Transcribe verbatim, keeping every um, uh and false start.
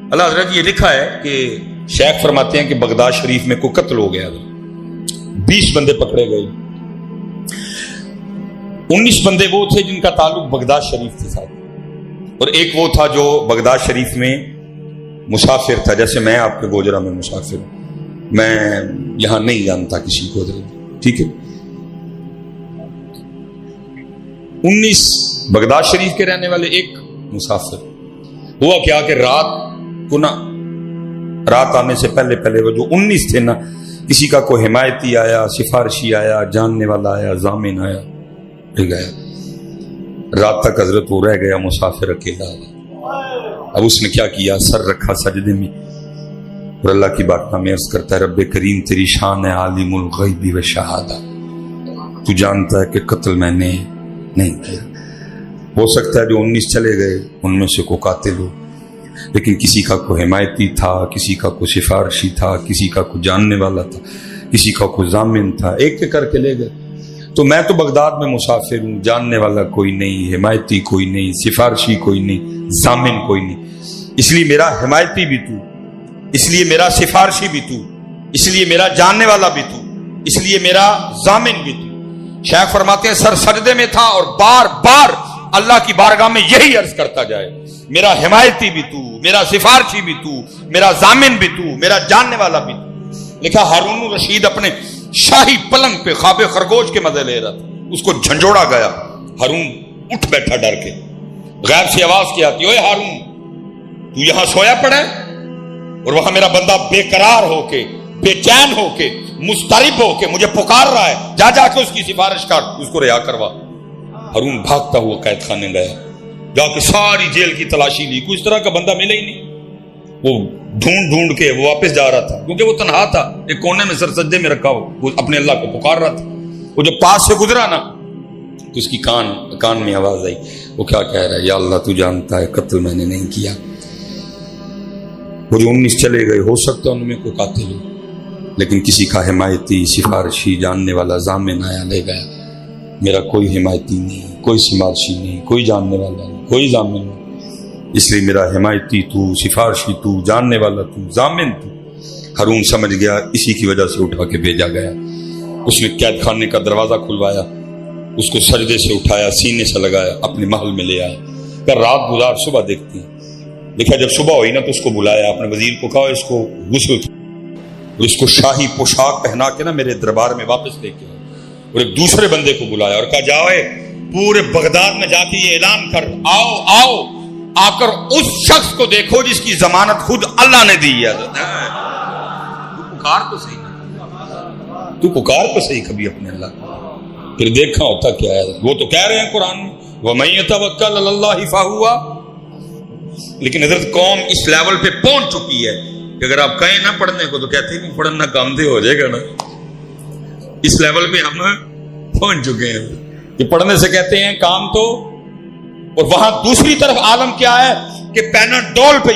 اللہ حضرت یہ لکھا ہے کہ شیخ فرماتے ہیں کہ بغداد شریف میں کوئی قتل ہو گیا، بیس بندے پکڑے گئے، انیس بندے وہ تھے جن کا تعلق بغداد شریف کے ساتھ، اور ایک وہ تھا جو بغداد شریف میں مسافر تھا، جیسے میں آپ کے گوجرا میں مسافر ہوں، میں یہاں نہیں جانتا کسی کو، ٹھیک ہے۔ انیس بغداد شریف کے رہنے والے، ایک مسافر۔ ہوا کیا کہ رات کو نا رات آنے سے پہلے پہلے وہ جو انیس تھے نا، کسی کا کوئی حمایتی آیا، سفارشی آیا، جاننے والا آیا، ضامن آیا، گیا۔ رات تک حضرت وہ رہ گیا مسافر اکیلا۔ اب اس نے کیا کیا، سر رکھا سجدے میں اور اللہ کی بارگاہ میں عرض کرتا ہے، رب کریم تیری شان ہے عالم الغیب و شہادہ، تو جانتا ہے کہ قتل میں نے نہیں کیا۔ ہو سکتا ہے جو انیس چلے گئے ان میں سے کوئی قاتل ہو، لیکن کسی کا کوئی حمایتی تھا، کسی کا کوئی سفارشی تھا، کسی کا کوئی جاننے والا تھا، کسی کا کوئی ضامن تھا، ایک ایک کر کے لے گئے۔ تو میں تو بغداد میں مسافر ہوں، جاننے والا کوئی نہیں، حمایتی کوئی نہیں، سفارشی کوئی نہیں، ضامن کوئی نہیں، اس لیے میرا حمایتی بھی تو، اس لیے میرا سفارشی بھی تو، اس لیے میرا جاننے والا بھی تو، اس لیے میرا ضامن بھی تو۔ شیخ فرماتے ہیں سر سجدے میں تھا اور بار بار اللہ کی بارگاہ میں یہی عرض کرتا جائے، میرا حمایتی بھی تو، میرا سفارشی بھی تو، میرا ضامن بھی تو، میرا جاننے والا بھی تو۔ لکھا ہارون رشید اپنے شاہی پلنگ پہ خواب خرگوش کے مزے لے رہا تھا، اس کو جھنجھوڑا گیا، ہارون اٹھ بیٹھا ڈر کے، غیب سے آواز کی آتی، اوے ہارون تو یہاں سویا پڑا ہے اور وہاں میرا بندہ بے قرار ہو کے، بے چین ہو کے، مضطرب ہو کے مجھے پکار رہا ہے، جا جا کے اس کی سفارش کر، اس کو رہا کروا۔ ہارون بھاگتا ہوا قید خانے گیا، جا کے ساری جیل کی تلاشی لی، کوئی اس طرح کا بندہ ملے ہی نہیں۔ وہ ڈھونڈ ڈھونڈ کے وہ واپس جا رہا تھا، کیونکہ وہ تنہا تھا، ایک کونے میں سر سجدے میں رکھا ہو، وہ اپنے اللہ کو پکار رہا تھا۔ وہ جب پاس سے گزرا نا تو اس کی کان کان میں آواز آئی، وہ کیا کہہ رہا ہے، یا اللہ تو جانتا ہے قتل میں نے نہیں کیا۔ وہ جو انیس چلے گئے، ہو سکتا ان میں کوئی قاتل ہو، لیکن کسی کا حمایتی، سفارشی، جاننے والا، ضامن آیا لے گیا۔ میرا کوئی حمایتی نہیں، کوئی سفارشی نہیں، کوئی جاننے والا نہیں، کوئی ضامن نہیں، اس لیے میرا حمایتی تو، سفارشی تو، جاننے والا تو، ضامن تو۔ ہارون سمجھ گیا اسی کی وجہ سے اٹھا کے بھیجا گیا۔ اس نے قید خانے کا دروازہ کھلوایا، اس کو سجدے سے اٹھایا، سینے سے لگایا، اپنے محل میں لے آیا، کہ رات گزار صبح دیکھتے ہیں۔ دیکھا جب صبح ہوئی نا تو اس کو بلایا، اپنے وزیر کو کہا اس کو غسل اور اس کو شاہی پوشاک پہنا کے نا میرے دربار میں واپس لے کے آؤ، اور ایک دوسرے بندے کو بلایا اور کہا جاؤ پورے بغداد میں جا کے یہ اعلان کر، آؤ آؤ آ کر اس شخص کو دیکھو جس کی ضمانت خود اللہ نے دی ہے۔ تو پکار تو صحیح، تو پکار تو صحیح کبھی اپنے اللہ کو، پھر دیکھا ہوتا کیا ہے۔ وہ تو کہہ رہے ہیں قرآن میں وَمَن يَتَوَكَّلْ عَلَى اللَّهِ فَهُوَ، لیکن حضرت قوم اس لیول پہ پہنچ چکی ہے کہ اگر آپ کہیں نہ پڑھنے کو تو کہتے نہیں پڑھنا کام دے ہو جائے گا نا۔ اس لیول پہ ہم پہنچ چکے ہیں کہ پڑھنے سے کہتے ہیں کام تو، اور وہاں دوسری طرف عالم کیا ہے کہ پیناڈول پہ